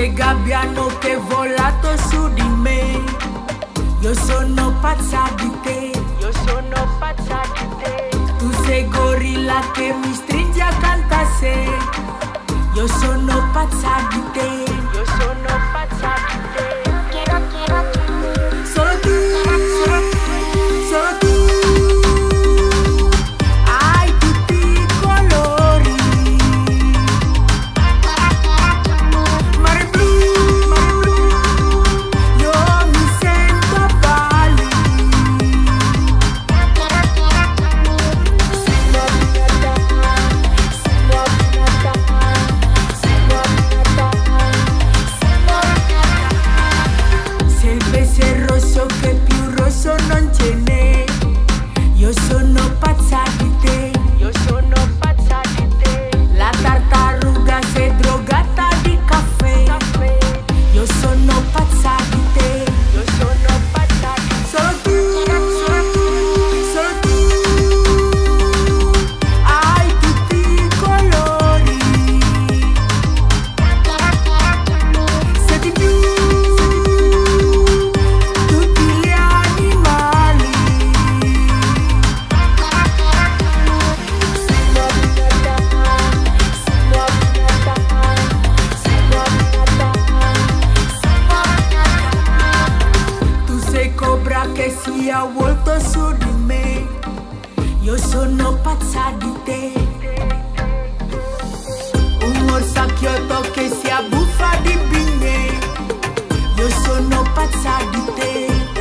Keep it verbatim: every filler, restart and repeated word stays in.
sei gabbiano che è volato su di me. Io sono pazza di te, io sono pazza di te. Tu sei gorilla che mi stringe accanto a sé. Io sono pazza di te, io sono pazza di te. Quiero, quiero, quiero. Solo tu, solo tu, solo tu. Hai tutti i colori. Mare blu, mare blu. Io mi sento a Bali. Se il pesce è rosso che più rosso non ce n'è. Io sono pazza di te, io sono pazza di te. La tartaruga si è drogata di caffè. Io sono pazza di te, io sono pazza di te. Solo tu, solo tu, solo tu. Hai tutti i colori. Se di più, tutti gli animali. Tu sei cobra che si è avvolto su di me. Io sono pazza di te. Un morsacchiotto che si abbuffa di bignè. Io sono pazza di te.